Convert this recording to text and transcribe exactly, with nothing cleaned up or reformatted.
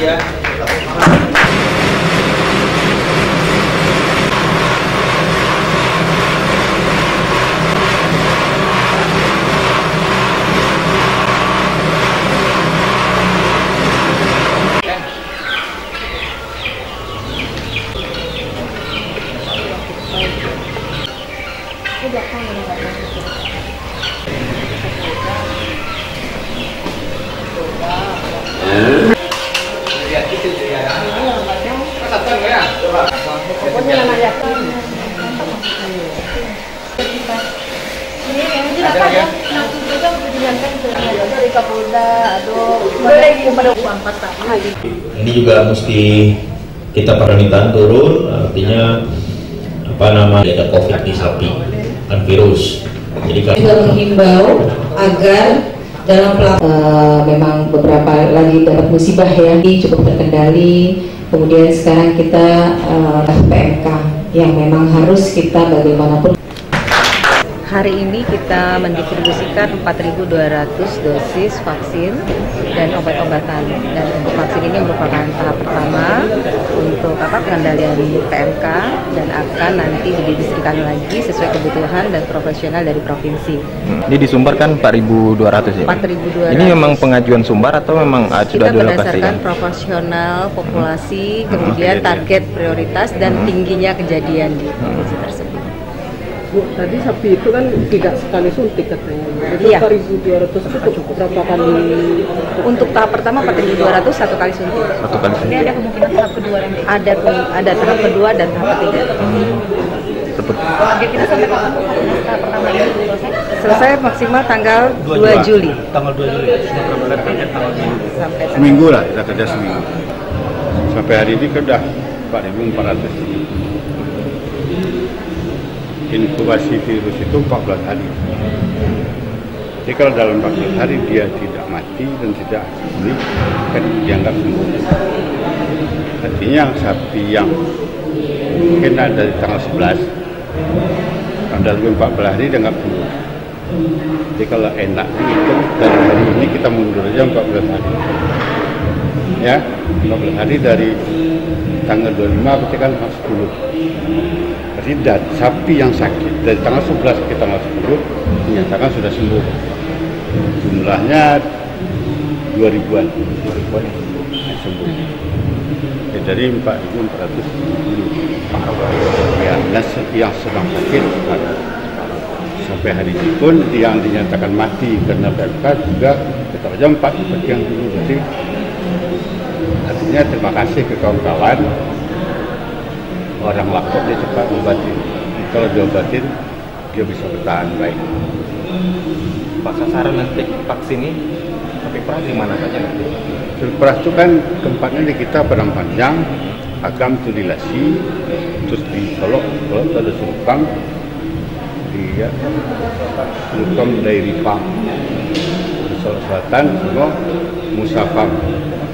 Iya. Ini juga mesti kita permintaan turun, artinya apa namanya ada COVID di sapi, kan virus. Jadi juga menghimbau agar dalam uh, memang beberapa lagi dapat musibah ya cukup terkendali. Kemudian sekarang kita uh, P M K yang memang harus kita bagaimanapun. Hari ini kita mendistribusikan empat ribu dua ratus dosis vaksin dan obat-obatan. Dan untuk vaksin ini merupakan tahap pertama untuk apa pengendalian P M K dan akan nanti didistribusikan lagi sesuai kebutuhan dan profesional dari provinsi. Hmm. Ini di Sumbar kan empat ribu dua ratus ya? empat ribu dua ratus. Ini memang pengajuan Sumbar atau memang sudah dilokasikan? Kita berdasarkan proporsional populasi, hmm. kemudian target prioritas dan hmm. tingginya kejadian di provinsi hmm. tersebut. Bu, tadi sapi itu kan tidak sekali suntik katanya. Jadi iya. empat ribu dua ratus itu cukup berapa kali? Untuk tahap pertama empat ribu dua ratus satu kali suntik. Satu kali suntik. Ini ada kemungkinan tahap kedua nanti. Ada ada tahap kedua dan tahap ketiga. Hmm. Seperti. Target kita sampai kapan tahap pertama ini selesai? Selesai maksimal tanggal dua Juli. Tanggal dua Juli. Sudah berapa target tanggal dua Juli? Sampai seminggu lah kita kerja seminggu. Sampai hari ini kan udah empat ribu empat ratus. Inkubasi virus itu empat belas hari. Jadi kalau dalam empat belas hari dia tidak mati dan tidak pulih, kan dianggap sembuh. Artinya sapi yang mungkin ada di tanggal sebelas, dalam empat belas hari dianggap sembuh. Jadi kalau enak itu dari hari ini kita mundur aja empat belas hari. Ya, empat belas hari dari tanggal dua puluh lima berarti kan sepuluh. Jadi dari sapi yang sakit dari tanggal sebelas ke tanggal sepuluh dinyatakan sudah sembuh. Jumlahnya dua ribuan, dua ribuan yang sembuh. Ya, dari empat ribu empat ratus ya, dan yang sedang sakit sampai hari ini pun yang dinyatakan mati karena P M K juga tetap saja empat seperti yang dulu. Jadi artinya terima kasih ke kawan-kawan. Orang lapor dia cepat obatin. Kalau diobatin dia bisa bertahan baik. Pak, sasaran nanti vaksin ini sapi perah di mana saja nanti? Sapi perah itu kan tempatnya di kita Padang Panjang, Agam itu di Lasi, terus di Solok, Solok itu ada Sulukam, di ya, Sulukam Dairy Farm, di Solok Selatan, Solok Musa Farm.